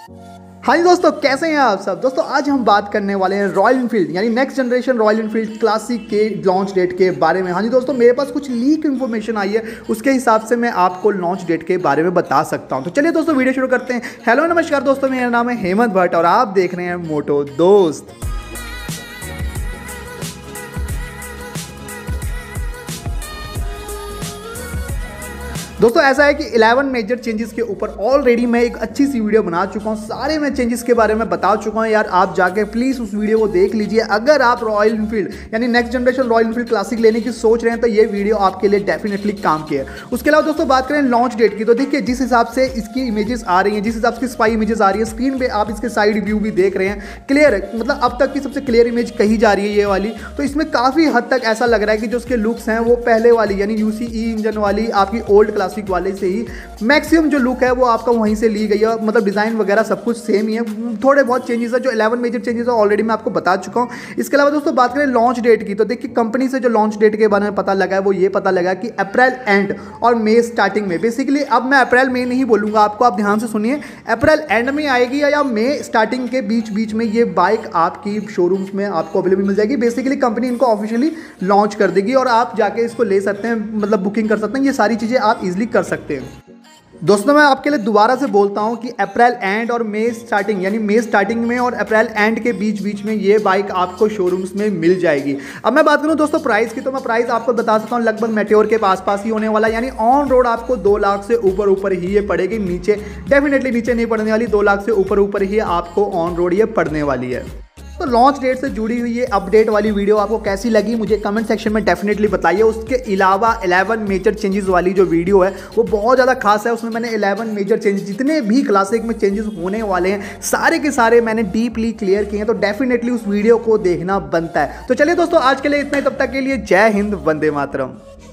हाँ जी दोस्तों, कैसे हैं आप सब। दोस्तों आज हम बात करने वाले हैं रॉयल इनफील्ड यानी next generation Royal Enfield classic के लॉन्च डेट के बारे में। हाँ जी दोस्तों, मेरे पास कुछ लीक इन्फॉर्मेशन आई है, उसके हिसाब से मैं आपको लॉन्च डेट के बारे में बता सकता हूँ। तो चलिए दोस्तों वीडियो शुरू करते हैं। हेलो नमस्कार दोस्तों, मेरा नाम है हेमंत भट्ट और आप देख रहे हैं मोटो दोस्त। दोस्तों ऐसा है कि 11 मेजर चेंजेस के ऊपर ऑलरेडी मैं एक अच्छी सी वीडियो बना चुका हूँ। सारे मैं चेंजेस के बारे में बता चुका हूँ यार, आप जाके प्लीज़ उस वीडियो को देख लीजिए। अगर आप रॉयल इनफील्ड यानी next generation Royal Enfield classic लेने की सोच रहे हैं तो ये वीडियो आपके लिए डेफिनेटली काम की है। उसके अलावा दोस्तों बात करें लॉन्च डेट की, तो देखिए जिस हिसाब से इसकी इमेजेस आ रही हैं, जिस हिसाब से स्पाई इमेजेस आ रही है, स्क्रीन पर आप इसके साइड व्यू भी देख रहे हैं, क्लियर है, मतलब अब तक की सबसे क्लियर इमेज कही जा रही है ये वाली। तो इसमें काफ़ी हद तक ऐसा लग रहा है कि जो उसके लुक्स हैं वो पहले वाली यानी यूसीई इंजन वाली आपकी ओल्ड क्लासिक वाले से ही मैक्सिमम जो लुक है वो आपका वहीं से ली गई है। मतलब डिज़ाइन वगैरह सब कुछ सेम ही है, थोड़े बहुत चेंजेस है। जो 11 मेजर चेंजेस है ऑलरेडी मैं आपको बता चुका हूँ। इसके अलावा दोस्तों बात करें लॉन्च डेट की, तो देखिए कंपनी से जो लॉन्च डेट के बारे में पता लगा है वो ये पता लगा कि अप्रैल एंड और मई स्टार्टिंग में। बेसिकली अब मैं अप्रैल में नहीं बोलूँगा आपको, आप ध्यान से सुनिए, अप्रैल एंड में आएगी या मई स्टार्टिंग के बीच बीच में ये बाइक आपकी शोरूम्स में आपको अवेलेबल मिल जाएगी। बेसिकली कंपनी इनको ऑफिशियली लॉन्च कर देगी और आप जाके इसको ले सकते हैं, मतलब बुकिंग कर सकते हैं। ये सारी चीज़ें आप इजीली कर सकते हैं। दोस्तों मैं आपके लिए दोबारा से बोलता हूं कि अप्रैल एंड और मई स्टार्टिंग यानी मई स्टार्टिंग में और अप्रैल एंड के बीच बीच में ये बाइक आपको शोरूम्स में मिल जाएगी। अब मैं बात करूं दोस्तों प्राइस की, तो मैं प्राइस आपको बता सकता हूं लगभग मेट्योर के पास ही होने वाला, यानी ऑन रोड आपको 2 लाख से ऊपर ही ये पड़ेगी। नीचे डेफिनेटली नीचे नहीं पड़ने वाली, 2 लाख से ऊपर ही आपको ऑन रोड ये पड़ने वाली है। तो लॉन्च डेट से जुड़ी हुई ये अपडेट वाली वीडियो आपको कैसी लगी मुझे कमेंट सेक्शन में डेफिनेटली बताइए। उसके अलावा 11 मेजर चेंजेस वाली जो वीडियो है वो बहुत ज़्यादा खास है। उसमें मैंने 11 मेजर चेंजेस जितने भी क्लासिक में चेंजेस होने वाले हैं सारे के सारे मैंने डीपली क्लियर किए हैं, तो डेफिनेटली उस वीडियो को देखना बनता है। तो चलिए दोस्तों आज के लिए इतना ही, तब तक के लिए जय हिंद, वंदे मातरम।